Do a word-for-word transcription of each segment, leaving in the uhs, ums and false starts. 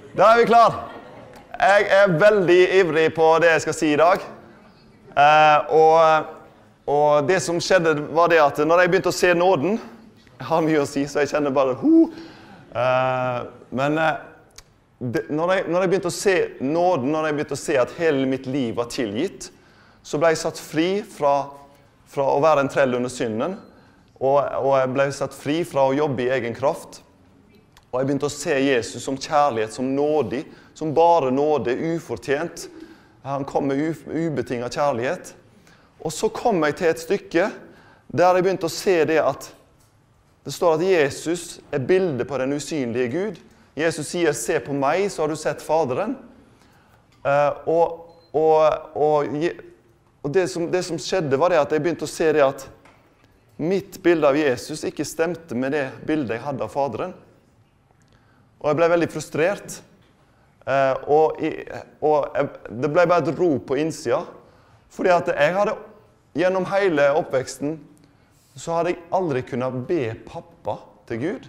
Da er vi klar. Jeg er veldig ivrig på det jeg skal si i dag. Eh, og, og det som skjedde var det at når jeg begynte å se nåden, jeg har mye å si, så jeg kjenner bare ho. Eh, men eh, det, når, jeg, når jeg begynte å se nåden, når jeg begynte å se at hele mitt liv var tilgitt, så ble jeg satt fri fra, fra å være en trell under synden, og, og jeg ble satt fri fra å jobbe i egen kraft. Og jeg begynte å se Jesus som kjærlighet, som nådig, som bare nåde, ufortjent. Han kom med ubetinget kjærlighet. Og så kom jeg til et stykke der jeg begynte å se det at det står at Jesus er bildet på den usynlige Gud. Jesus sier, se på meg, så har du sett Faderen. Og, og, og, og det, som, det som skjedde var det at jeg begynte å se det at mitt bilde av Jesus ikke stemte med det bildet jeg hadde av Faderen. Og jeg ble veldig frustrert. Eh, og, og jeg, det ble bare et ro på innsida. Fordi at jeg hadde, gjennom hele oppveksten, så hadde jeg aldri kunnet be pappa til Gud.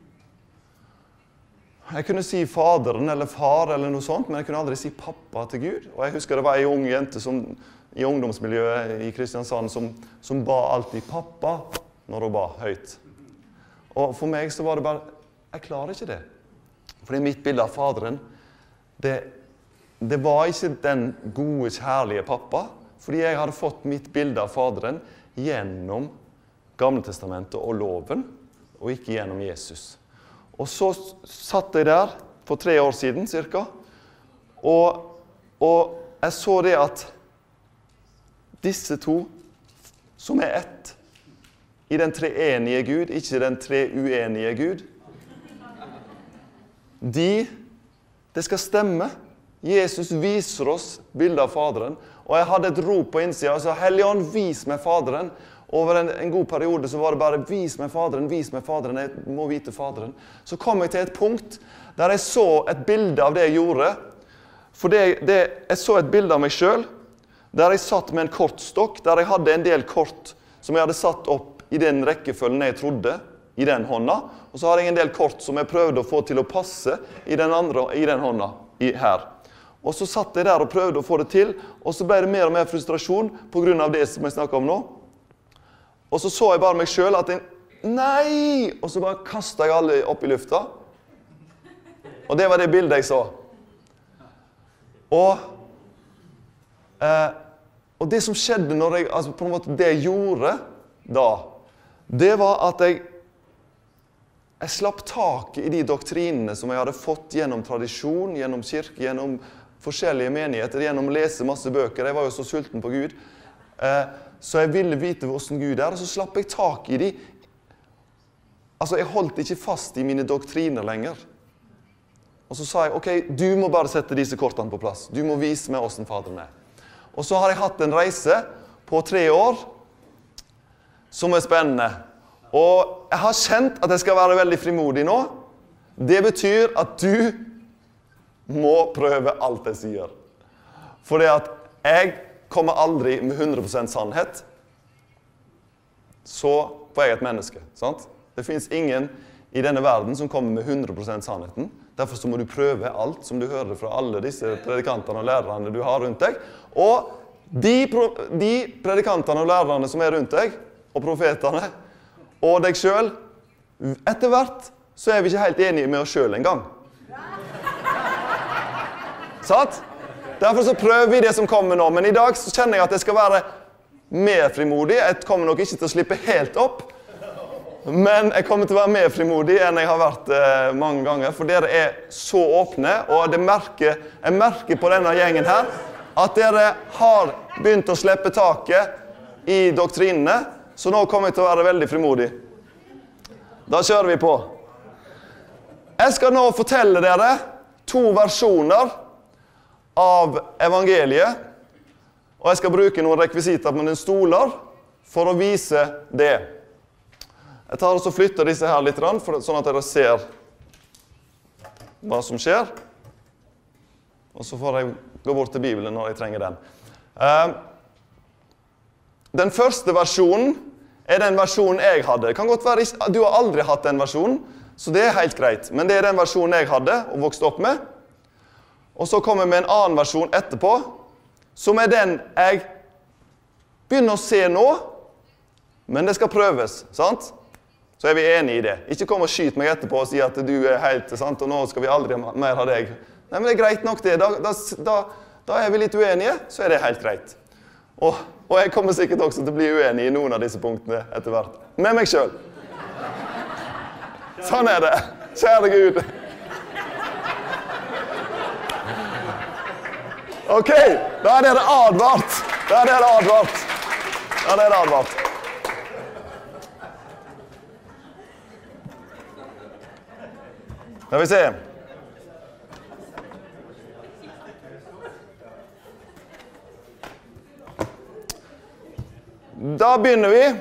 Jeg kunne si faderen eller far eller noe sånt, men jeg kunne aldri si pappa til Gud. Og jeg husker det var en ung jente som, i ungdomsmiljøet i Kristiansand som, som ba alltid pappa når hun ba høyt. Og for meg så var det bare, jeg klarer ikke det. Fordi mitt bilde av Faderen, det, det var ikke den gode, kjærlige pappa, fordi jeg hadde fått mitt bilde av Faderen gjennom Gamletestamentet og loven, og ikke gjennom Jesus. Og så satt jeg der for tre år siden, cirka, og, og jeg så det at disse to, som er ett, i den treenige Gud, ikke den treuenige Gud, De, det skal stemme. Jesus viser oss bildet av Faderen. Og jeg hadde et rop på innsida og sa, Helligånd, vis meg Faderen. Over en, en god periode så var det bare, vis meg Faderen, vis meg Faderen, jeg må vite Faderen. Så kom jeg til et punkt der jeg så et bilde av det jeg gjorde. For det, det, jeg så et bilde av meg selv, der jeg satt med en kortstokk, der jeg hadde en del kort som jeg hadde satt opp i den rekkefølgen jeg trodde, i den hånda, og så har jeg en del kort som jeg prøvde å få til å passe i den andre, i den hånda, i, her. Og så satt jeg der og prøvde å få det til, og så ble det mer og mer frustrasjon på grunn av det som jeg snakker om nå. Og så så jeg bare meg selv at jeg, nei! Og så bare kastet jeg alle opp i lufta. Og det var det bildet jeg så. Og, eh, og det som skjedde når jeg, altså på en måte det jeg gjorde da, det var at jeg Jeg slapp tak i de doktrinene som jeg hadde fått gjennom tradisjon, gjennom kirke, gjennom forskjellige menigheter, gjennom å lese masse bøker. Jeg var jo så sulten på Gud. Eh, så jeg ville vite hvordan Gud er, og så slapp jeg tak i de. Altså, jeg holdt ikke fast i mine doktriner lenger. Og så sa jeg, ok, du må bare sette disse kortene på plass. Du må vise meg hvordan Faderen er. Og så har jeg hatt en reise på tre år som er spennende. Og jeg har kjent at jeg skal være veldig frimodig nå. Det betyr at du må prøve alt jeg sier. Fordi at jeg kommer aldri med hundre prosent sannhet. Så var jeg et menneske, sant? Det finnes ingen i denne verden som kommer med hundre prosent sannheten. Derfor så må du prøve alt som du hører fra alle disse predikantene og lærerne du har rundt deg. Og de, de predikantene og lærerne som er rundt deg, og profetene, og deg selv, etter hvert så er vi ikke helt enige med oss selv en gang. Sant? Derfor så prøver vi det som kommer nå, men i dag så kjenner jeg at jeg skal være mer frimodig. Jeg kommer nok ikke til å slippe helt opp, men jeg kommer til å være mer frimodig enn jeg har vært eh, mange ganger, for dere er så åpne, og det merker, jeg merker på denne gjengen her, at dere har begynt å slippe taket i doktrinene, så nå kommer jeg til å være veldig frimodig. Da kjører vi på. Jeg skal nå fortelle dere to versjoner av evangeliet, og jeg skal bruke noen rekvisitter på noen stoler for å vise det. Jeg tar også flytter disse her litt, sånn at dere ser hva som skjer. Og så får jeg gå bort til Bibelen når jeg trenger den. Den første versjonen er den versjonen jeg hadde. Det kan godt være, du har aldri hatt den versjonen, så det er helt greit. Men det er den versjonen jeg hadde og vokste opp med. og så kommer jeg med en annen versjon etterpå, som er den jeg begynner å se nå, men det skal prøves, sant? Så er vi enige i det. Ikke kom og skyt meg etterpå og si at du er helt, sant? Og nå skal vi aldri mer ha deg. Nei, men det er greit nok det. Da, da, da, da er vi litt uenige, så er det helt greit. Og, og jeg kommer sikkert også til å bli uenig i noen av disse punktene etter hvert. Med meg selv. Sånn er det. Kjære Gud. Ok, da er dere advart. Da er dere advart. Da er dere advart. Da vil vi se. Da begynner vi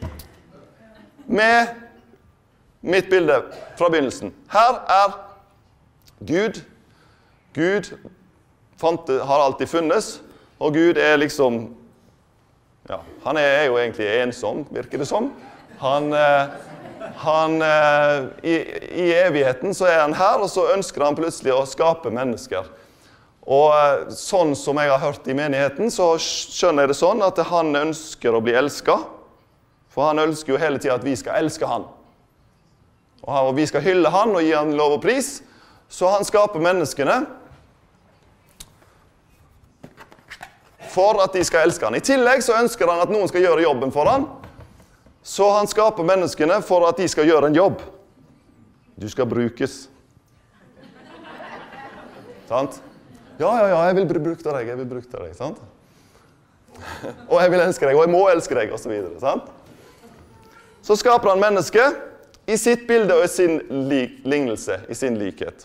med mitt bilde fra begynnelsen. Her er Gud. Gud fant, har alltid funnes, og Gud er liksom, ja, han er jo egentlig ensom, virker det som. Han, han i, i evigheten så er han her, og så ønsker han plutselig å skape mennesker. Og sånn som jeg har hørt i menigheten, så skjønner jeg det sånn at han ønsker å bli elsket. For han ønsker jo hele tiden at vi skal elske han. Og vi skal hylle han og gi han lov og pris. Så han skaper menneskene for at de skal elske han. I tillegg så ønsker han at noen skal gjøre jobben for han. Så han skaper menneskene for at de skal gjøre en jobb. Du skal brukes. Sant? Ja, ja, ja, jeg vil bli brukt av deg, jeg vil bruke av deg, sant? Og jeg vil elske deg, og jeg må elske deg, og så videre, sant? Så skaper han mennesket i sitt bilde og i sin lik, lignelse, i sin likhet.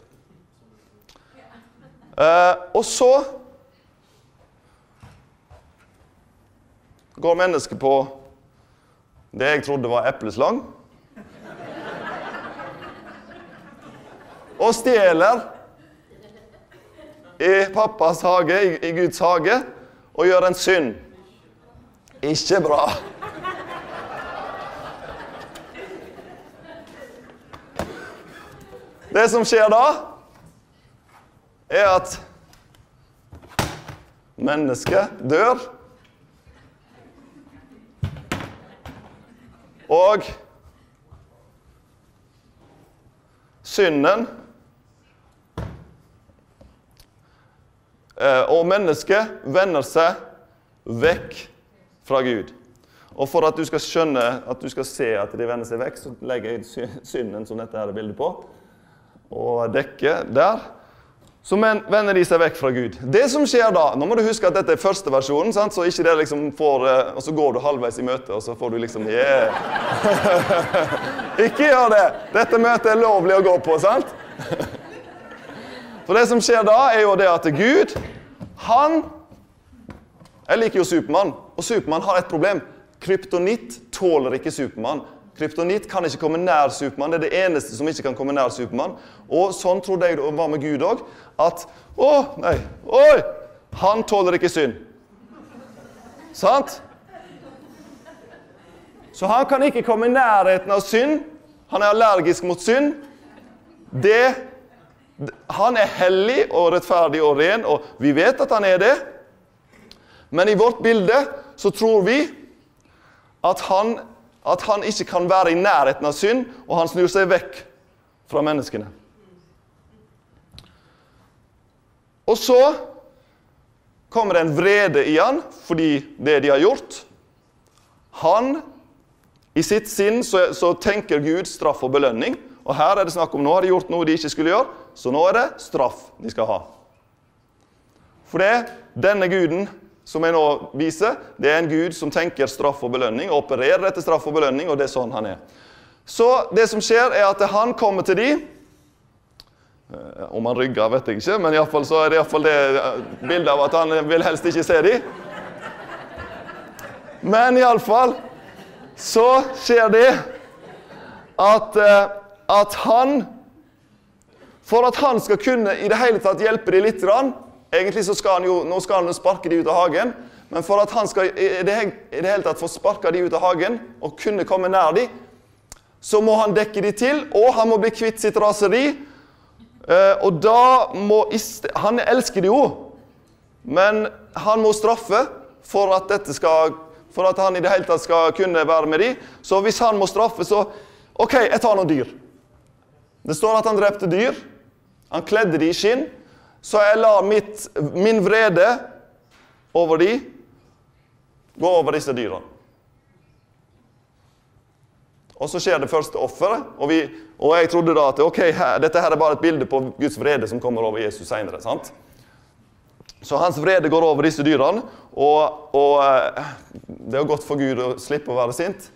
Uh, og så går mennesket på det jeg trodde var epleslang, og stjeler i pappas hage, i, i Guds hage, og gjør en synd. Ikke bra. Det som skjer da, er at mennesket dør, og synden og mennesket vender seg vekk fra Gud. Og for at du skal skjønne, at du skal se at de vender seg vekk, så legger jeg synden som dette her er bildet på, og dekker der. Så vender de seg vekk fra Gud. Det som skjer da, nå må du huske at dette er første versjonen, sant? Så ikke det liksom får, og så går du halvveis i møte, og så får du liksom, yeah. Ikke gjør det. Dette møtet er lovlig å gå på, sant? For det som skjer da er jo det at Gud, han, jeg liker jo Superman, og Superman har et problem. Kryptonitt tåler ikke Superman. Kryptonitt kan ikke komme nær Superman, det er det eneste som ikke kan komme nær Superman. Og sånn trodde jeg det var med Gud også, at, å, nei, oi, han tåler ikke synd. Sant? Så han kan ikke komme i nærheten av synd, han er allergisk mot synd. Det Han er hellig og rettferdig og ren, og vi vet at han er det. Men i vårt bilde så tror vi at han, at han ikke kan være i nærheten av synd, og han snur seg vekk fra menneskene. Og så kommer det en vrede i han, fordi det de har gjort. Han, i sitt sinn, så, så tenker Gud straff og belønning. Og her er det snakk om, nå har de gjort noe de ikke skulle gjøre, så nå er det straff de skal ha. For det, denne guden som jeg nå viser, det er en gud som tenker straff og belønning, og opererer etter straff og belønning, og det er sånn han er. Så det som skjer er at han kommer til de, om han rygger, vet jeg ikke, men i hvert fall så er det i hvert fall det bildet av at han vil helst ikke se de. Men i alle fall, så skjer det at, at han, for at han skal kunne i det hele tatt hjelpe de litt, egentlig så skal han jo, nå skal han sparke de ut av hagen, men for at han skal i det, i det hele tatt få sparke de ut av hagen, og kunne komme nær de, så må han dekke de til, og han må bli kvitt sitt raseri, Eh, og da må, han elsker det jo, men han må straffe for at, dette skal, for at han i det hele tatt skal kunne være med de. Så hvis han må straffe, så, ok, jeg tar noen dyr. Det står at han drepte dyr, han kledde de i skinn, så jeg lar mitt, min vrede over de gå over disse dyrene. Og så skjer det første offeret, og, vi, og jeg trodde da at ok, her, dette her er bare et bilde på Guds vrede som kommer over Jesus senere, sant? Så hans vrede går over disse dyrene, og, og det er godt for Gud å slippe å være sint.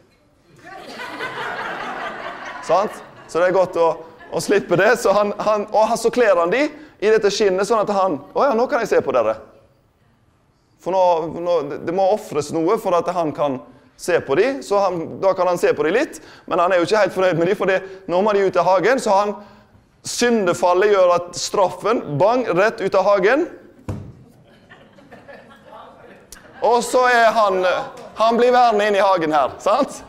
Sant? Så det er godt å, å slippe det, så han, han, og så kler han de i dette skinnet, sånn at han, åja, nå kan jeg se på dere. For nå, nå, det må offres noe for at han kan se på de, så han, da kan han se på de litt, men han er jo ikke helt fornøyd med de, for det, nå må de ut av hagen, så han syndefallet gjør at straffen, bang, rett ut av hagen. Og så er han, han blir værende inn i hagen her, sant?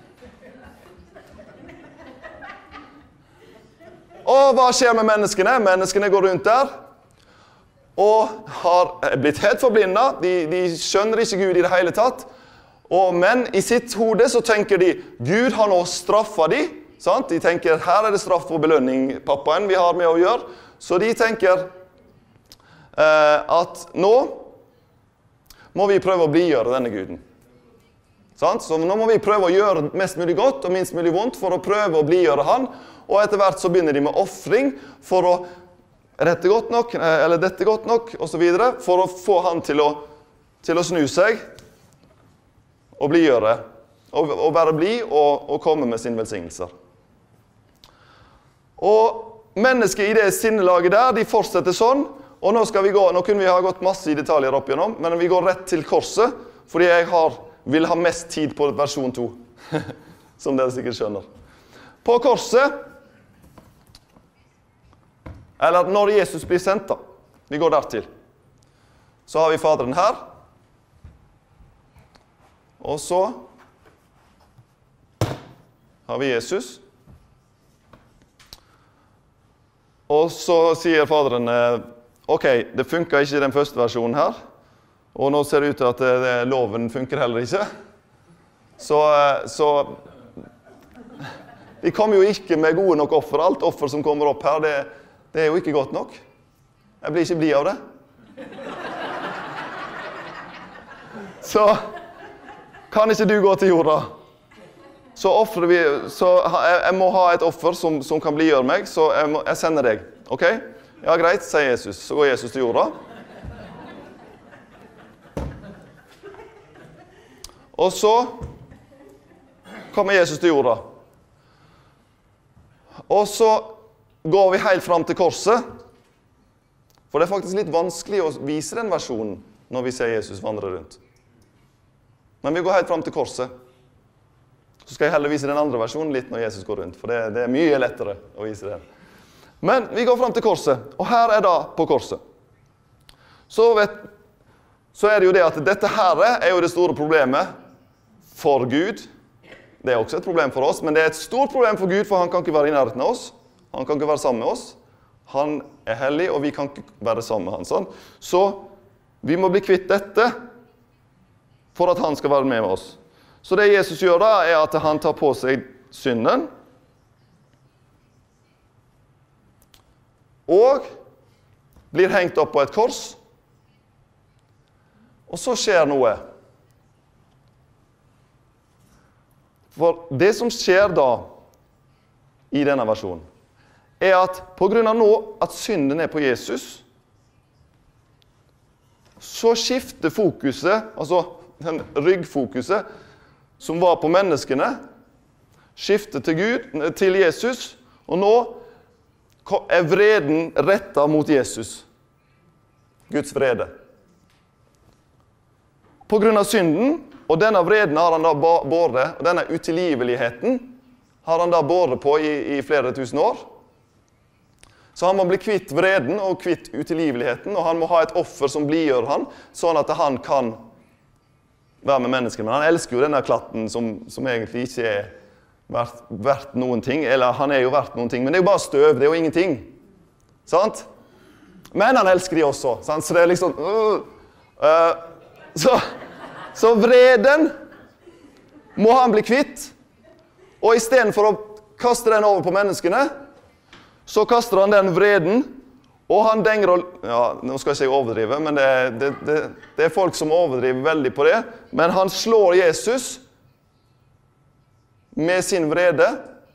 Og hva skjer med menneskene? Menneskene går rundt der, og har blitt helt forblindet, de, de skjønner ikke Gud i det hele tatt, og, men i sitt hode så tenker de, Gud har nå straffet de, sant? De tenker, her er det straff og belønning, pappaen, vi har med å gjøre. Så de tenker eh, at nå må vi prøve å blidgjøre denne Guden. Sant? Så nå må vi prøve å gjøre mest mulig godt og minst mulig vondt for å prøve å blidgjøre han, og etter hvert så begynner de med offring for å rette godt nok, eller dette godt nok, og så videre, for å få han til å, til å snu seg, og blidgjøre, og, og være blid, og, og komme med sin velsignelser. Og mennesker i det sinnelaget der, de fortsetter sånn, og nå skal vi gå, nå kunne vi ha gått masse i detaljer opp igjennom, men vi går rett til korset, fordi jeg har, vil ha mest tid på versjon to, som dere sikkert skjønner. På korset, eller når Jesus blir sendt da, vi går der til, så har vi Faderen her, og så har vi Jesus. Og så sier Faderen, ok, det funker ikke i den første versjonen her, og nå ser det ut til at det, det, loven funker heller ikke. Så, så vi kommer jo ikke med gode nok offer. Alt offer som kommer opp her, det, det er jo ikke godt nok. Jeg blir ikke blid av det. Så kan ikke du gå til jorda? Så offrer vi, så jeg, jeg må ha et offer som, som kan blidgjøre meg, så jeg, må, jeg sender deg. Ok? Ja, greit, sier Jesus. Så går Jesus til jorda. Og så kommer Jesus til jorda. Og så går vi helt fram til korset. For det er faktisk litt vanskelig å vise den versjonen når vi ser Jesus vandre rundt. Men vi går helt fram til korset. Så skal jeg heller vise den andre versjonen litt når Jesus går rundt, for det, det er mye lettere å vise den. Men vi går fram til korset, og her er da på korset. Så, vet, så er det jo det at dette her er jo det store problemet for Gud. Det er også et problem for oss, men det er et stort problem for Gud, for han kan ikke være i nærheten av oss. Han kan ikke være sammen med oss. Han er hellig, og vi kan ikke være sammen med han. Sånn. Så vi må bli kvitt dette for at han skal være med oss. Så det Jesus gjør da, er at han tar på seg synden, og blir hengt opp på et kors, og så skjer noe. For det som skjer da, i denne versjonen, er at på grunn av nå at synden er på Jesus, så skifter fokuset, altså den ryggfokuset som var på menneskene, skifter til Gud, til Jesus, og nå er vreden rettet mot Jesus. Guds vrede. På grunn av synden, og denne vreden har han da båret, og denne utilgiveligheten har han da båret på i, i flere tusen år. Så han må bli kvitt vreden og kvitt utilgiveligheten, og han må ha et offer som blidgjør han, sånn at han kan være med menneskene. Men han elsker jo denne klatten som, som egentlig ikke er verdt, verdt noen ting, eller han er jo verdt noen ting, men det er jo bare støv, det er jo ingenting. Sant? Men han elsker de også. Sant? Så det er liksom... Uh, uh, så, så vreden må han bli kvitt. Og i stedet for å kaste den over på menneskene, så kaster han den vreden, og han denger og... Ja, nå skal jeg ikke overdrive, men det, det, det, det er folk som overdriver veldig på det. Men han slår Jesus med sin vrede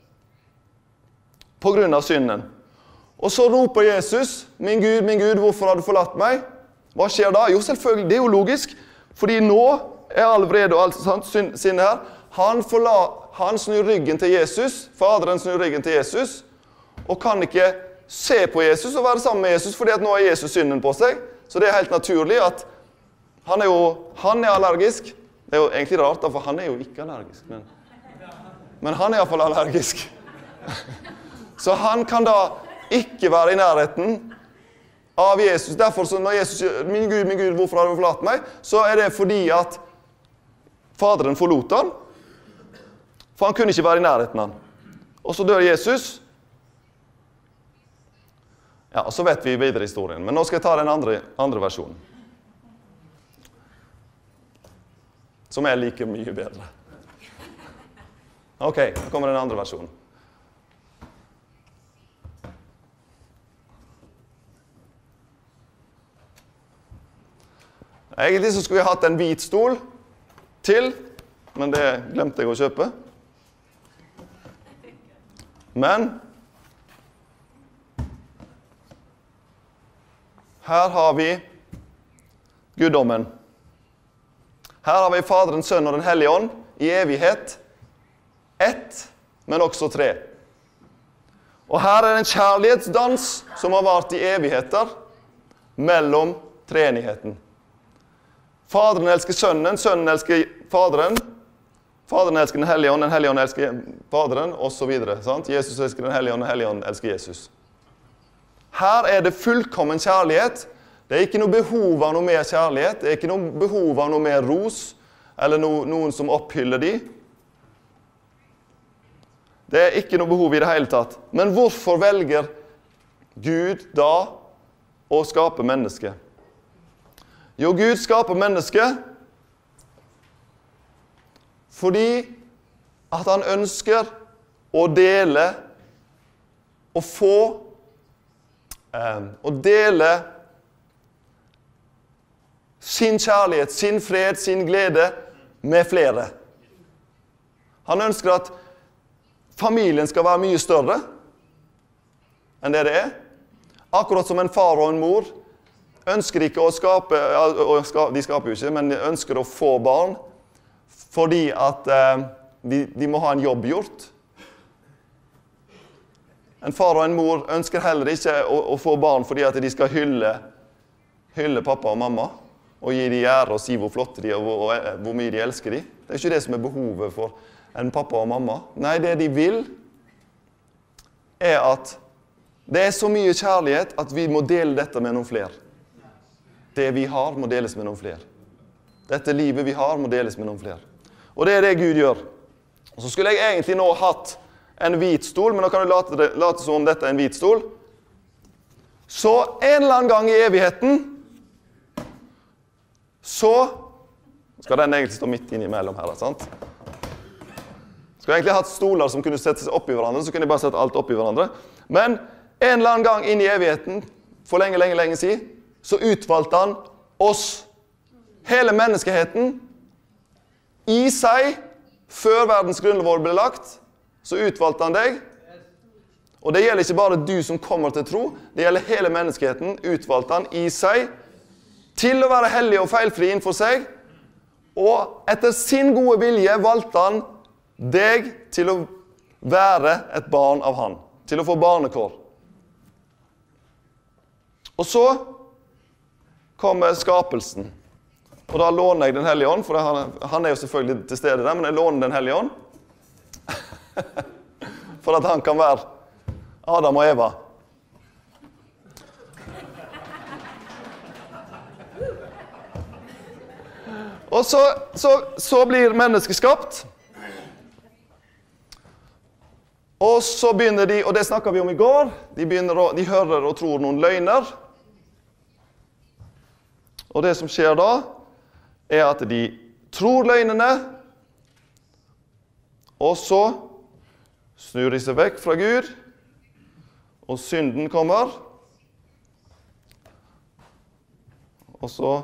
på grunn av synden. Og så roper Jesus, min Gud, min Gud, hvorfor har du forlatt meg? Hva skjer da? Jo, selvfølgelig, det er jo logisk, fordi nå er all vrede og alt sant, sinne her. Han, forla, han snur ryggen til Jesus, faderen snur ryggen til Jesus, og kan ikke se på Jesus og være sammen med Jesus, fordi at nå er Jesus synden på seg. Så det er helt naturlig at han er jo han er allergisk. Det er jo egentlig rart, for han er jo ikke allergisk. Men, men han er i hvert fall allergisk. Så han kan da ikke være i nærheten av Jesus. Derfor så når Jesus sier, min Gud, min Gud, hvorfor har du forlatt meg? Så er det fordi at faderen forlot han. For han kunne ikke være i nærheten av han. Og så dør Jesus. Ja, og så vet vi videre historien. Men nå skal jeg ta den andre, andre versjonen. Som er like mye bedre. Ok, nå kommer den andre versjonen. Egentlig så skulle vi hatt en hvit stol til, men det glemte jeg å kjøpe. Men her har vi guddommen. Her har vi Faderen, Sønnen og den Hellige Ånd i evighet. Ett, men også tre. Og her er en kjærlighetsdans som har vart i evigheter mellom treenigheten. Faderen elsker Sønnen, Sønnen elsker Faderen, Faderen elsker den Hellige Ånd, den Hellige Ånd elsker Faderen, og så videre. Sant? Jesus elsker den Hellige Ånd, den Hellige Ånd elsker Jesus. Her er det fullkommen kjærlighet. Det er ikke noe behov av noe mer kjærlighet, det er ikke noe behov av noe mer ros, eller no, noen som opphyller de. Det er ikke noe behov i det hele tatt. Men hvorfor velger Gud da å skape mennesket? Jo, Gud skaper mennesket fordi at han ønsker å dele og få eh, å dele sin kjærlighet, sin fred, sin glede med flere. Han ønsker at familien skal være mye større enn det det er. Akkurat som en far og en mor ønsker ikke å skape, de skaper jo ikke, men ønsker å få barn, fordi at eh, de, de må ha en jobb gjort. En far og en mor ønsker heller ikke å, å få barn fordi at de skal hylle, hylle pappa og mamma, og gi de ære og si hvor flotte de er, og hvor, og hvor mye de elsker de. Det er ikke det som er behovet for en pappa og mamma. Nei, det de vil er at det er så mye kjærlighet at vi må dele dette med noen flere. Det vi har må deles med noen flere. Dette livet vi har må deles med noen flere. Og det er det Gud gjør. Og så skulle jeg egentlig nå hatt en hvit stol, men nå kan du late, det, late som om dette er en hvit stol. Så en eller annen gang i evigheten, så skal den egentlig stå midt innimellom her, sant? Skulle egentlig hatt stoler som kunne sette seg opp i hverandre, så kunne jeg bare sette alt opp i hverandre. Men en eller annen gang inn i evigheten, for lenge, lenge, lenge siden, så utvalgte han oss, hele menneskeheten, i seg, før verdens grunnlov ble lagt, så utvalgte han deg. Og det gjelder ikke bare du som kommer til tro, det gjelder hele menneskeheten, utvalgte han i seg, til å være hellig og feilfri innenfor seg, og etter sin gode vilje valgte han deg til å være et barn av han, til å få barnekår. Og så kommer skapelsen. Og da låner jeg den Hellige Ånd, for han, han er jo selvfølgelig til stede der, men jeg låner den Hellige Ånd. For at han kan være Adam og Eva. Og så, så, så blir mennesket skapt. Og så begynner de, og det snakket vi om i går, de, begynner å, de hører og tror noen løgner. Og det som skjer da, er at de tror løgnene, og så snur de seg vekk fra Gud, og synden kommer. Og så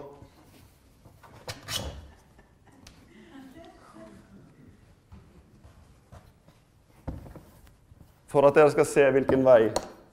for at dere skal se hvilken vei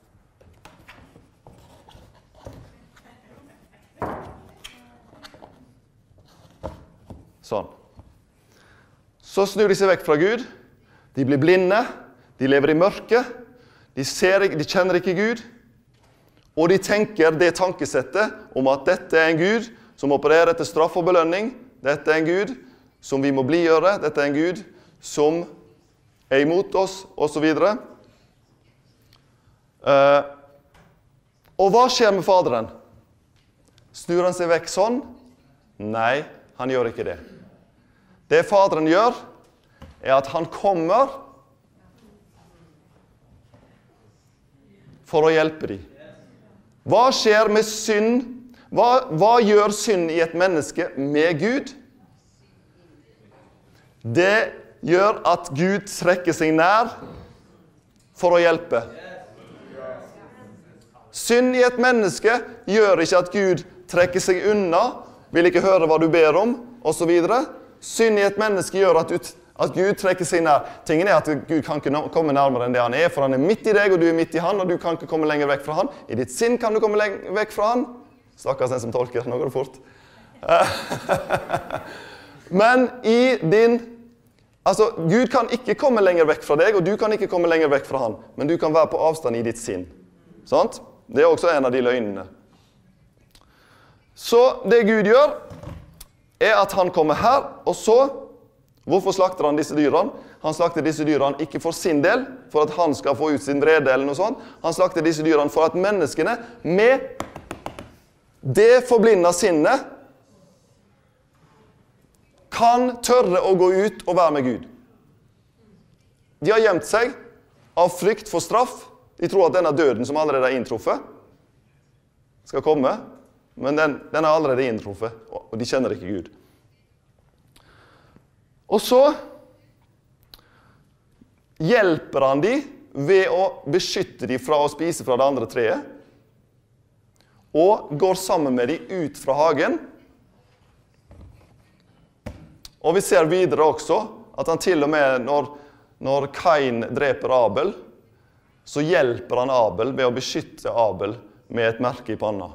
sånn. Så snur de seg vekk fra Gud. De blir blinde. De lever i mørket. De, ser, de kjenner ikke Gud. Og de tenker det tankesettet om at dette er en Gud som opererer etter straff og belønning. Dette er en Gud som vi må bligjøre. Dette er en Gud som er imot oss, og så videre. Uh, og hva skjer med faderen? Snur han seg vekk sånn? Nei, han gjør ikke det. Det faderen gjør, er at han kommer for å hjelpe dem. Hva skjer med synd? Hva, hva gjør synd i et menneske med Gud? Det gjør at Gud trekker seg nær for å hjelpe. Synd i et menneske gjør ikke at Gud trekker seg unna, vil ikke høre hva du ber om, og så videre. Synd i et menneske gjør at, du, at Gud trekker seg nær. Tingen er at Gud kan ikke komme nærmere enn det han er, for han er midt i deg, og du er midt i han, og du kan ikke komme lenger vekk fra han. I ditt sinn kan du komme lenger vekk fra han. Stakkars den som tolker, nå går det fort. Men i din... Altså, Gud kan ikke komme lenger vekk fra deg, og du kan ikke komme lenger vekk fra han, men du kan være på avstand i ditt sinn. Sant? Det er også en av de løgnene. Så det Gud gjør, er at han kommer her, og så, hvorfor slakter han disse dyrene? Han slakter disse dyrene ikke for sin del, for at han skal få ut sin vrede eller noe sånt. Han slakter disse dyrene for at menneskene, med det forblinda sinnet, kan tørre å gå ut og være med Gud. De har gjemt seg av frykt for straff. De tror at denne døden som allerede er inntruffet, skal komme, men den, den er allerede inntruffet, og de kjenner ikke Gud. Og så hjelper han de ved å beskytte de fra å spise fra det andre treet, og går sammen med de ut fra hagen. Og vi ser videre også at han til og med når, når Kain dreper Abel, så hjelper han Abel ved å beskytte Abel med et merke i panna.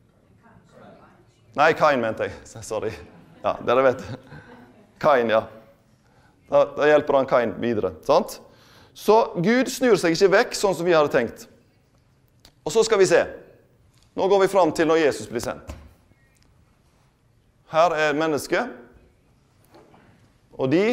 Nei, Kain mente jeg. Sorry. Ja, dere vet. Kain, ja. Da, da hjelper han Kain videre, sant? Så Gud snur seg ikke vekk, sånn som vi hadde tenkt. Og så skal vi se. Nå går vi fram til når Jesus blir sendt. Her er mennesket. Og de.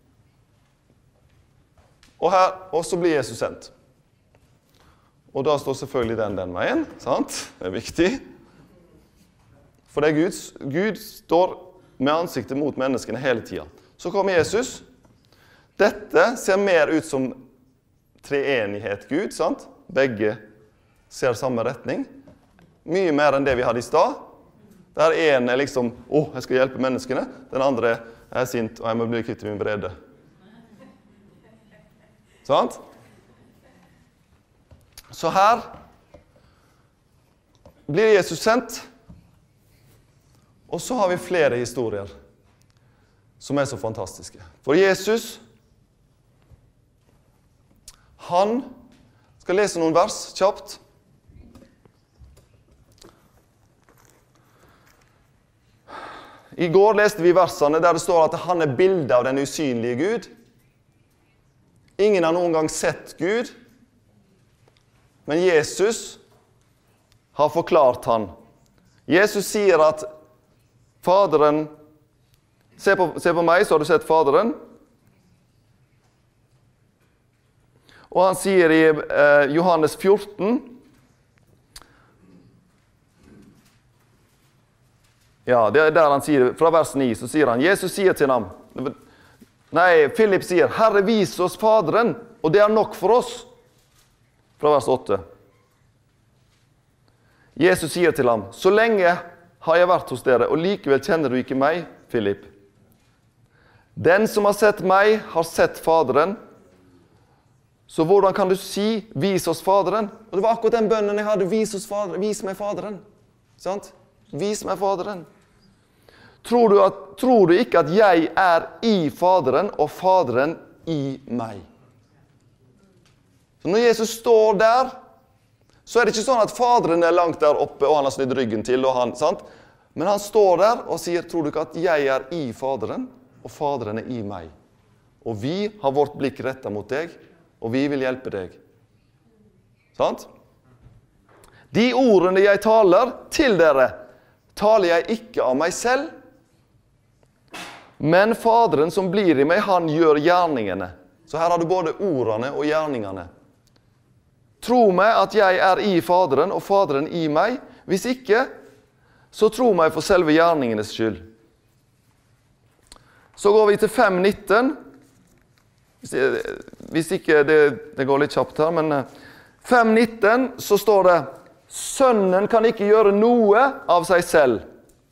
Og her, og så blir Jesus sendt. Og da står selvfølgelig den den veien, sant? Det er viktig. For det er Gud, Gud står med ansiktet mot menneskene hele tiden. Så kommer Jesus. Dette ser mer ut som treenighet Gud, sant? Begge ser samme retning. Mye mer enn det vi hadde i stad. Der en er liksom, åh, oh, jeg skal hjelpe menneskene. Den andre er sint, og jeg må bli kvitt min vrede. Sant? Så her blir Jesus sendt, og så har vi flere historier som er så fantastiske. For Jesus, han skal lese noen vers kjapt. I går leste vi versene der det står at han er bildet av den usynlige Gud. Ingen har noen gang sett Gud, men Jesus har forklart han. Jesus sier at Faderen, se på, se på meg, så har du sett Faderen. Og han sier i eh, Johannes fjorten, ja, det er der han sier, fra vers ni, så sier han, Jesus sier til ham, nei, Philip sier, Herre, vis oss Faderen, og det er nok for oss. Fra vers åtte. Jesus sier til ham, så lenge har jeg vært hos dere, og likevel kjenner du ikke meg, Philip. Den som har sett meg, har sett Faderen. Så hvordan kan du si, vis oss Faderen? Og det var akkurat den bønnen jeg hadde, vis oss Faderen, vis meg Faderen. Sant? Vis meg Faderen. Tror du, at, tror du ikke at jeg er i Faderen, og Faderen i meg? Så når Jesus står der, så er det ikke sånn at Faderen er langt der oppe, og han har snitt ryggen til, og han, sant? Men han står der og sier, tror du ikke at jeg er i Faderen, og Faderen er i meg? Og vi har vårt blikk rettet mot deg, og vi vil hjelpe deg. Sant? De ordene jeg taler til dere, taler jeg ikke av meg selv, men Faderen som blir i meg, han gjør gjerningene. Så her har du både ordene og gjerningene. Tro meg at jeg er i Faderen, og Faderen i meg. Hvis ikke, så tro meg for selve gjerningenes skyld. Så går vi til fem nitten. Hvis ikke, det, det går litt kjapt her, men fem nitten så står det, Sønnen kan ikke gjøre noe av seg selv,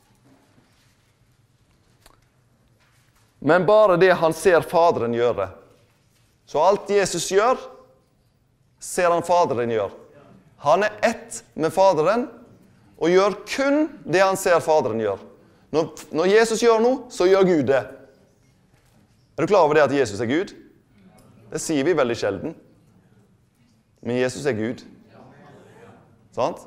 men bare det han ser Faderen gjøre. Så alt Jesus gjør, ser han Faderen gjør. Han er ett med Faderen, og gjør kun det han ser Faderen gjør. Når, når Jesus gjør noe, så gjør Gud det. Er du klar over det at Jesus er Gud? Det sier vi veldig sjelden. Men Jesus er Gud. Sant?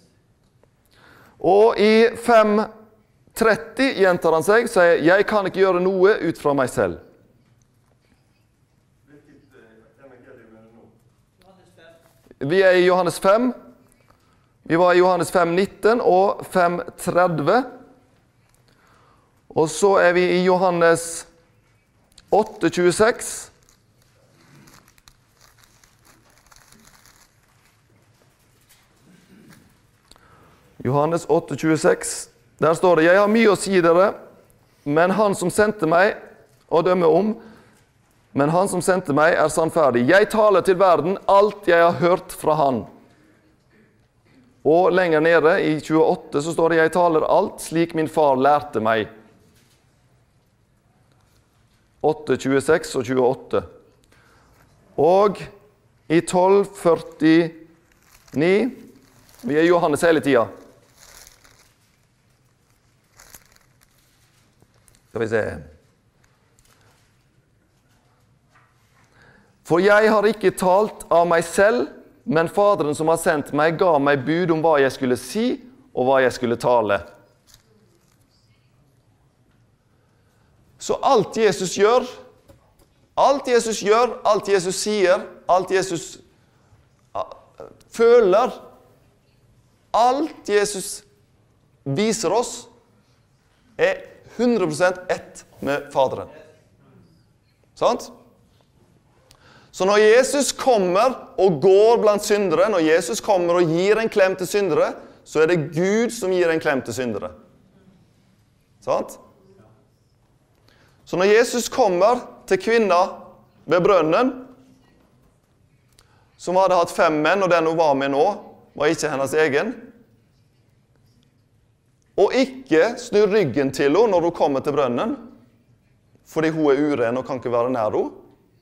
Og i fem tretti gjentar han seg, sier, jeg kan ikke gjøre noe ut fra meg selv. Vi er i Johannes fem. Vi var i Johannes fem nitten og fem tretti. Og så er vi i Johannes åtte tjueseks. Johannes åtte tjueseks. Der står det, jeg har mye å si dere, men han som sendte meg å dømme om, men han som sendte meg er sannferdig. Jeg taler til verden alt jeg har hørt fra han. Og lenger nede i tjueåtte så står det, jeg taler alt slik min far lærte meg. åtte tjueseks og tjueåtte. Og i tolv førtini, vi er i Johannes hele tiden. Skal vi se. For jeg har ikke talt av meg selv, men Faderen som har sendt meg, ga meg bud om hva jeg skulle si, og hva jeg skulle tale. Så alt Jesus gjør, alt Jesus gjør, alt Jesus sier, alt Jesus føler, alt Jesus viser oss, er hundre prosent ett med Faderen. Sant? Så når Jesus kommer og går blant syndere, når Jesus kommer og gir en klem til syndere, så er det Gud som gir en klem til syndere. Sant? Så når Jesus kommer til kvinna ved brønnen, som hadde hatt fem menn, og den hun var med nå, var ikke hennes egen, og ikke snur ryggen til henne når hun kommer til brønnen, fordi hun er uren og kan ikke være nær henne.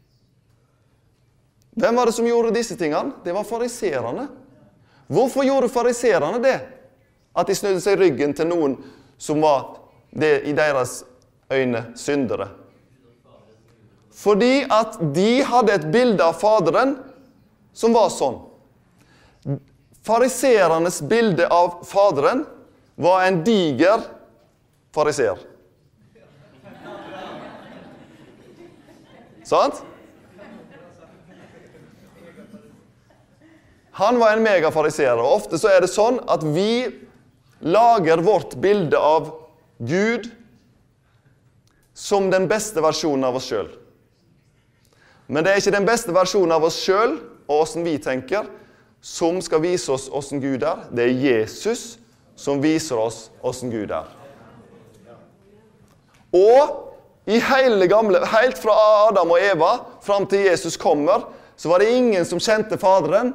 Hvem var det som gjorde disse tingene? Det var fariserene. Hvorfor gjorde fariserene det? At de snudde seg ryggen til noen som var det i deres øyne syndere. Fordi at de hadde et bilde av Faderen som var sånn. Fariserenes bilde av Faderen var en diger fariser. Sant? Han var en megafariser, og ofte så er det sånn at vi lager vårt bilde av Gud som den beste versjonen av oss selv. Men det er ikke den beste versjonen av oss selv, og hvordan vi tenker, som skal vise oss hvordan Gud er. Det er Jesus som viser oss hvordan Gud er. Og i hele gamle, helt fra Adam og Eva, fram til Jesus kommer, så var det ingen som kjente Faderen.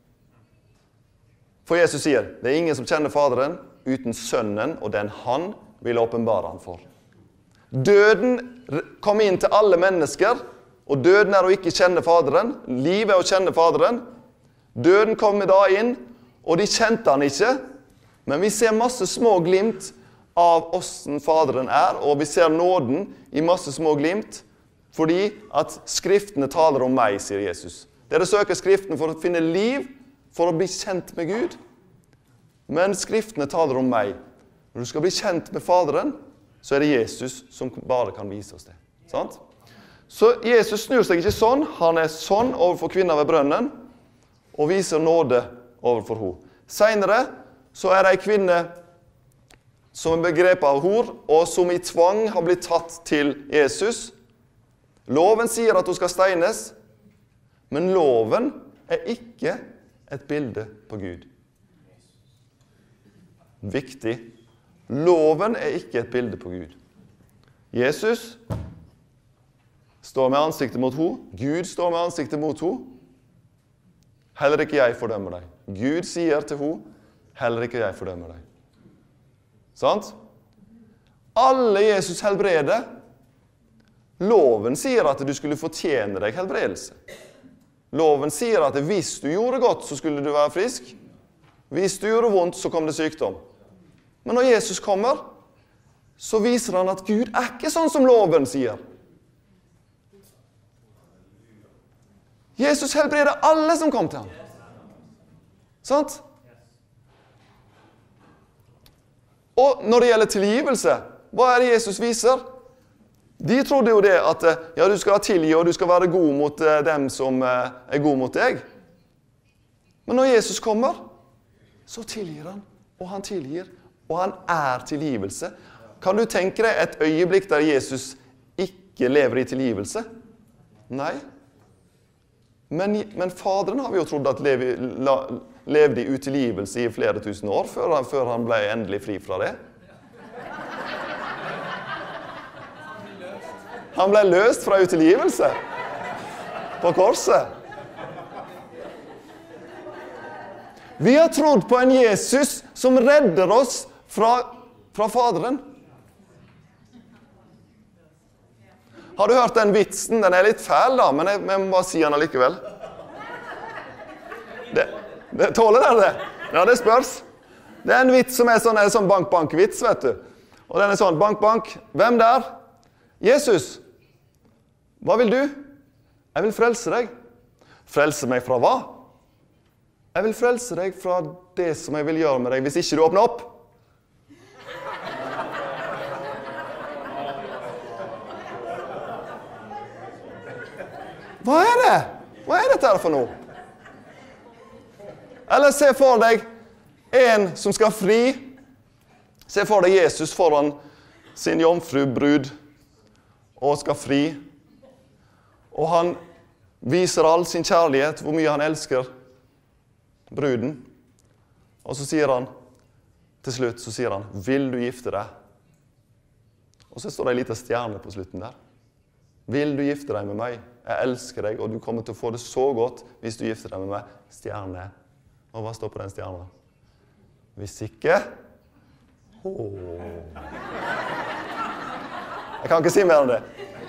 For Jesus sier, det er ingen som kjenner Faderen uten Sønnen og den han vil åpenbare han for. Døden kom inn til alle mennesker, og døden er å ikke kjenne Faderen. Livet er å kjenne Faderen. Døden kom da inn, og de kjente han ikke. Men vi ser masse små glimt av hvordan Faderen er, og vi ser nåden i masse små glimt, fordi at skriftene taler om meg, sier Jesus. Dere søker skriften for å finne liv, for å bli kjent med Gud. Men skriftene taler om meg. Når du skal bli kjent med Faderen, så er det Jesus som bare kan vise oss det. Sant? Så Jesus snur seg ikke sånn, han er sånn overfor kvinner ved brønnen, og viser nåde overfor henne. Senere så er det en kvinne som er begrepet av hor, og som i tvang har blitt tatt til Jesus. Loven sier at hun skal steines, men loven er ikke et bilde på Gud. Viktig. Loven er ikke et bilde på Gud. Jesus står med ansiktet mot henne. Gud står med ansiktet mot henne. Heller ikke jeg fordømmer deg. Gud sier til henne, heller ikke jeg fordømmer deg. Sant? Alle Jesus helbreder. Loven sier at du skulle fortjene deg helbredelse. Loven sier at hvis du gjorde godt, så skulle du være frisk. Hvis du gjorde vondt, så kom det sykdom. Men når Jesus kommer, så viser han at Gud er ikke sånn som loven sier. Jesus helbreder alle som kom til ham. Sant? Og når det gjelder tilgivelse, hva er det Jesus viser? De trodde jo det at ja, du skal tilgi, og du skal være god mot dem som er god mot deg. Men når Jesus kommer, så tilgir han, og han tilgir, og han er tilgivelse. Kan du tenke deg et øyeblikk der Jesus ikke lever i tilgivelse? Nei. Men, men Faderen har vi jo trodd at lev, la, levde i utilgivelse i flere tusen år, før han, før han ble endelig fri fra det. Han ble løst fra utilgivelse på korset. Vi har trodd på en Jesus som redder oss fra, fra Faderen. Har du hørt den vitsen? Den er litt fæl da, men jeg, jeg må bare si den allikevel. Det, det tåler dere det? Ja, det spørs. Det er en vits som er sånn, er sånn bank-bank-vits, vet du. Og den er sånn, bank-bank, hvem der? Jesus. Hva vil du? Jeg vil frelse deg. Frelse meg fra hva? Jeg vil frelse deg fra det som jeg vil gjøre med deg, hvis ikke du åpner opp. Hva er det? Hva er dette her for noe? Eller se for deg en som skal fri. Se for deg Jesus foran sin jomfrubrud og skal fri. Og han viser all sin kjærlighet, hvor mye han elsker bruden. Og så sier han, til slutt så sier han, vil du gifte deg? Og så står det en liten stjerne på slutten der. Vil du gifte deg med meg? Jeg elsker deg, og du kommer til å få det så godt hvis du gifter deg med meg. Stjerne. Og hva står på den stjernen? Hvis ikke... Åh. Jeg kan ikke si mer om det.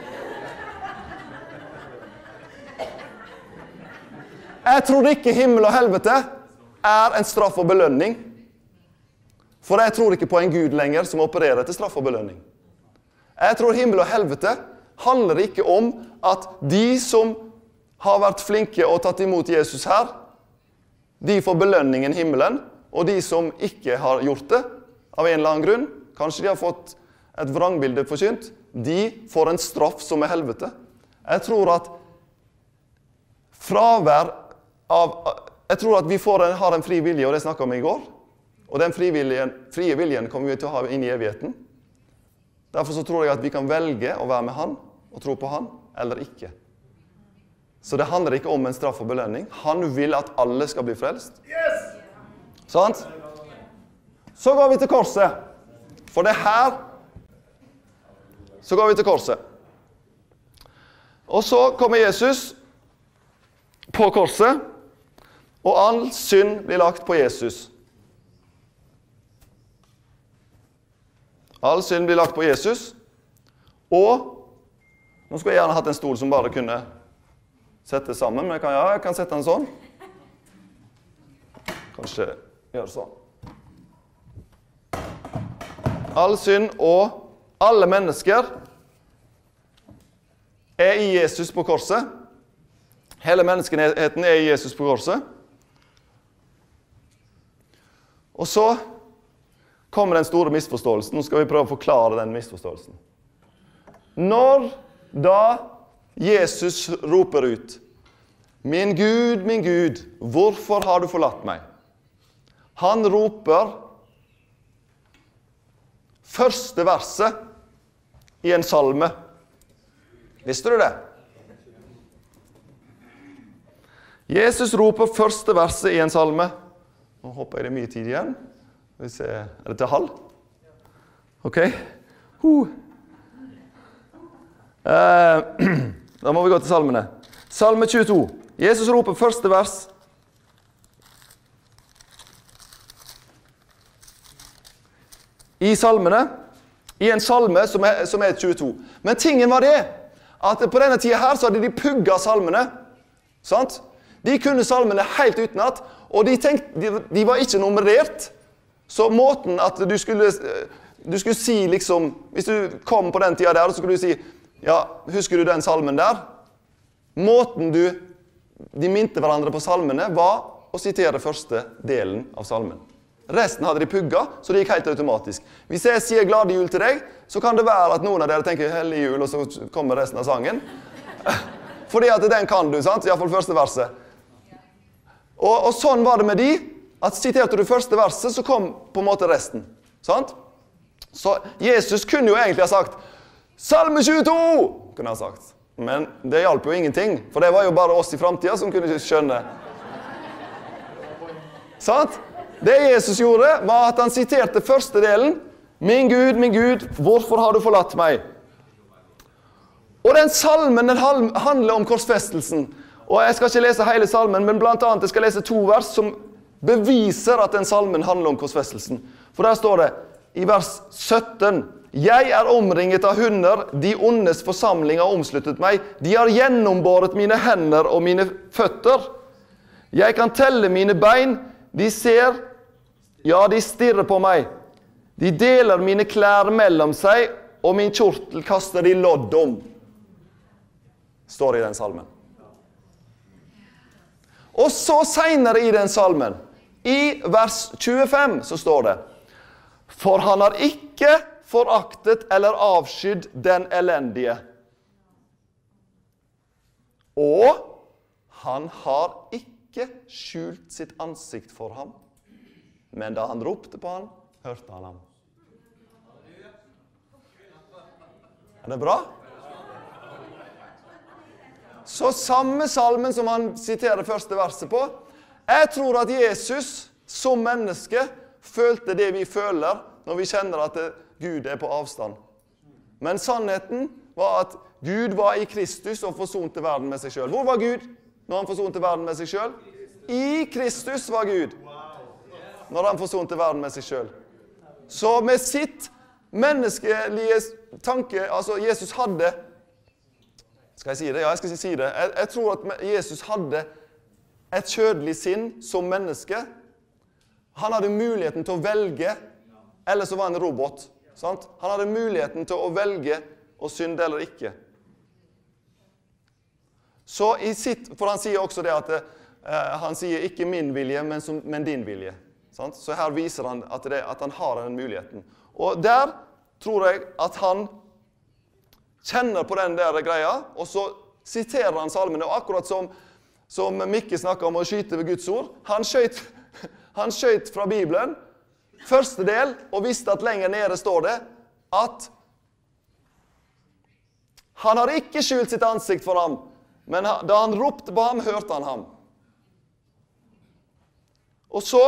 Jeg tror ikke himmel og helvete er en straff og belønning. For jeg tror ikke på en Gud lenger som opererer til straff og belønning. Jeg tror himmel og helvete handler ikke om at de som har vært flinke og tatt imot Jesus her, de får belønningen himmelen, og de som ikke har gjort det, av en eller annen grunn, kanskje de har fått et vrangbilde forkynt, de får en straff som er helvete. Jeg tror at fravær av, jeg tror at vi får en, har en fri vilje, og det snakket vi om i går, og den frie viljen kommer vi til å ha inn i evigheten. Derfor så tror jeg at vi kan velge å være med han, og tro på han, eller ikke. Så det handler ikke om en straff og belønning. Han vil at alle skal bli frelst. Yes! Sant? Så går vi til korset. For det her, så går vi til korset. Og så kommer Jesus på korset, og all synd blir lagt på Jesus. All synd blir lagt på Jesus, og nå skulle jeg gjerne hatt en stol som bare kunne sette sammen, men jeg kan, ja, jeg kan sette den sånn. Kanskje gjøre sånn. All synd og alle mennesker er i Jesus på korset. Hele menneskeheten er i Jesus på korset. Og så kommer den store misforståelsen. Nå skal vi prøve å forklare den misforståelsen. Når da Jesus roper ut, «Min Gud, min Gud, hvorfor har du forlatt meg?» Han roper første verset i en salme. Visste du det? Jesus roper første verset i en salme. Nå håper jeg det er mye tid igjen. Vi ser, er det til halv? Ok. Uh. Eh, da må vi gå til salmene. Salme tjueto. Jesus roper første vers. I salmene, i en salme som er, som er tjueto. Men tingen var det, at på denne tiden her så hadde de pugget salmene. Sant? De kunne salmene helt utenat, og de, tenkte, de, de var ikke nummerert. Så måten at du skulle, du skulle si liksom, hvis du kom på den tiden der, så skulle du si, ja, husker du den salmen der? Måten du, de minte hverandre på salmene, var å sitere første delen av salmen. Resten hadde de pugget, så det gikk helt automatisk. Hvis jeg sier glade jul til deg, så kan det være at noen av dere tenker hellig jul, og så kommer resten av sangen. Fordi at den kan du, sant? I hvert fall første verset. Og, og sånn var det med de, at siterte du første verset, så kom på en måte resten. Sant? Så Jesus kunne jo egentlig ha sagt, Salme tjueto! Kunne han sagt. Men det hjalp jo ingenting, for det var jo bare oss i fremtiden som kunne skjønne. Sant? Det Jesus gjorde, var at han siterte første delen. Min Gud, min Gud, hvorfor har du forlatt meg? Og den salmen den handler om korsfestelsen. Og jeg skal ikke lese hele salmen, men blant annet jeg skal lese to vers som beviser at den salmen handler om korsfestelsen. For der står det, i vers sytten, «Jeg er omringet av hunder, de ondes forsamling har omsluttet meg. De har gjennombåret mine hender og mine føtter. Jeg kan telle mine bein, de ser, ja, de stirrer på meg. De deler mine klær mellom seg, og min kjortel kaster de lodd om.» Står det i den salmen. Og så senere i den salmen, i vers tjuefem, så står det, «For han har ikke foraktet eller avskydd den elendige. Og han har ikke skjult sitt ansikt for ham. Men da han ropte på han, hørte han ham.» Er det bra? Så samme salmen som han siterer første verset på, jeg tror at Jesus som menneske følte det vi føler når vi kjenner at Gud er på avstand. Men sannheten var at Gud var i Kristus og forsonte verden med seg selv. Hvor var Gud når han forsonte verden med seg selv? I Kristus var Gud når han forsonte verden med seg selv. Så med sitt menneskelige tanke, altså Jesus hadde, skal jeg si det? Ja, jeg skal si det. Jeg, jeg tror at Jesus hadde et kjødelig sinn som menneske. Han hadde muligheten til å velge, eller så var han en robot. Sant? Han hadde muligheten til å velge å synde eller ikke. Så i sitt, for han sier også det at eh, han sier ikke min vilje, men, som, men din vilje. Sant? Så her viser han at, det, at han har den muligheten. Og der tror jeg at han kjenner på den der greia, og så siterer han salmene, og akkurat som, som Mikke snakket om å skyte ved Guds ord, han skjøt, han skjøt fra Bibelen, første del, og visste at lenger nede står det, at han har ikke skjult sitt ansikt for ham, men da han ropte på ham, hørte han ham. Og så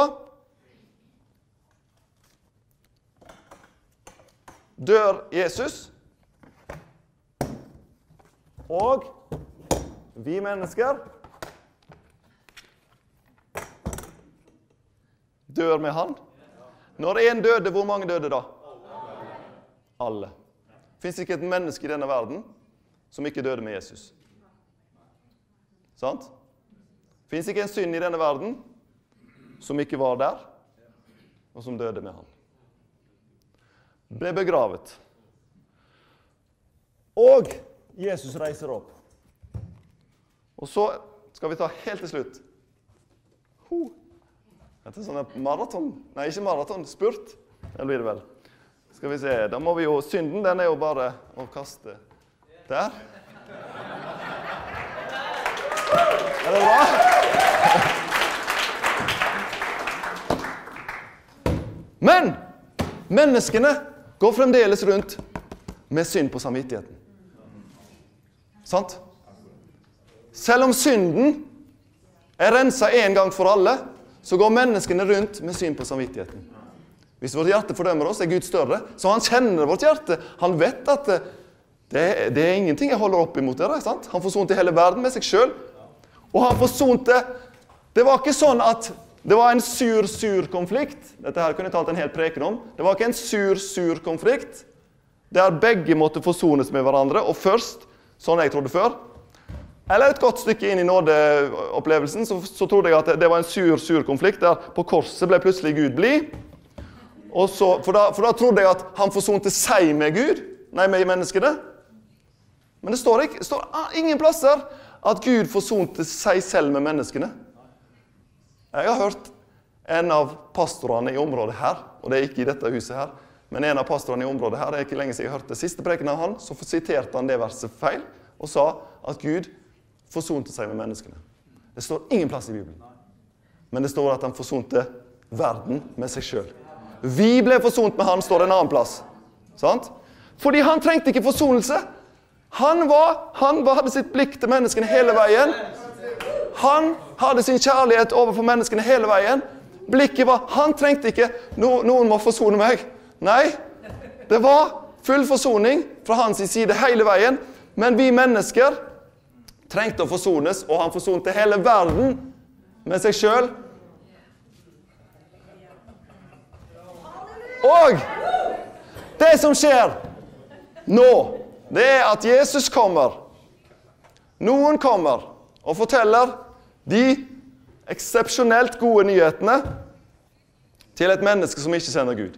dør Jesus, og vi mennesker dør med han. Når en døde, hvor mange døde da? Alle. Finns ikke et menneske i denne verden som ikke døde med Jesus. Sant? Finns ikke en synd i denne verden som ikke var der, og som døde med han. Ble begravet. Og Jesus reiser opp. Og så skal vi ta helt til slutt. Ho. Dette er sånn en maraton. Nei, ikke maraton, spurt. Det blir det vel. Skal vi se, da må vi jo, synden den er jo bare å kaste der. Er det bra? Men menneskene går fremdeles rundt med synd på samvittigheten. Sant? Selv om synden er renset en gang for alle, så går menneskene rundt med synd på samvittigheten. Hvis vårt hjerte fordømmer oss, er Gud større, så han kjenner vårt hjerte. Han vet at det, det er ingenting jeg holder opp imot dere, sant? Han forsonte hele verden med seg selv. Og han forsonte, det var ikke sånn at det var en sur, sur konflikt. Dette her kunne jeg talt en hel preken om. Det var ikke en sur, sur konflikt, der begge måtte forsones med hverandre, og først, sånn jeg trodde før, eller et godt stykke inn i nådeopplevelsen, så, så trodde jeg at det, det var en sur, sur konflikt, der på korset ble plutselig Gud blid. Og så, for, da, for da trodde jeg at han forsonte seg med Gud, nei, med menneskene. Men det står, ikke, det står ah, ingen plasser at Gud forsonte seg selv med menneskene. Jeg har hørt en av pastorene i området her, og det er ikke i dette huset her, men en av pastorene i området her, det er ikke lenge siden jeg hørte siste preken av han, så siterte han det verset feil, og sa at Gud forsonte seg med menneskene. Det står ingen plass i Bibelen. Men det står at han forsonte verden med seg selv. Vi ble forsont med han, står det en annen plass. Sant? Fordi han trengte ikke forsonelse. Han, var, han var, hadde sitt blikk til menneskene hele veien. Han hadde sin kjærlighet overfor menneskene hele veien. Blikket var, han trengte ikke, no, noen må forsone meg. Nei, det var full forsoning fra hans side hele veien. Men vi mennesker trengte å forsones, og han forsonte hele verden med seg selv. Og det som skjer nå, det er at Jesus kommer. Noen kommer og forteller de eksepsjonelt gode nyhetene til et menneske som ikke kjenner Gud.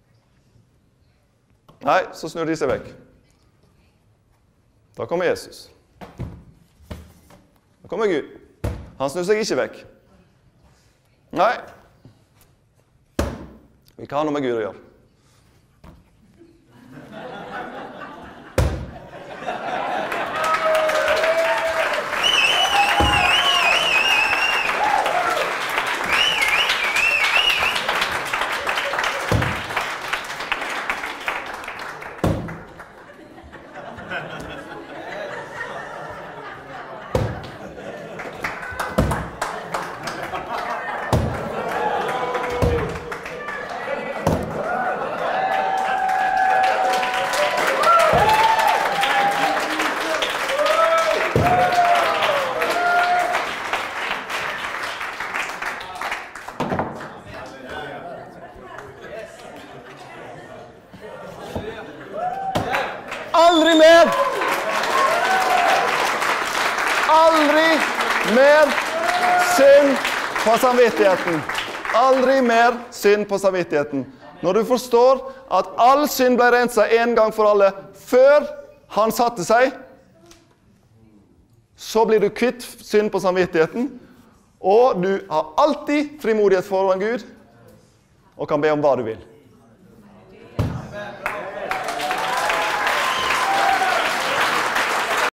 Nei, så snur de seg vekk. Da kommer Jesus. Da kommer Gud. Han snur seg ikke vekk. Nei. Vi kan ha noe med Gud å gjøre. Aldri mer! Aldri mer synd på samvittigheten. Aldri mer synd på samvittigheten. Når du forstår at all synd ble renset en gang for alle før han satte seg, så blir du kvitt synd på samvittigheten, og du har alltid frimodighet foran Gud, og kan be om hva du vil.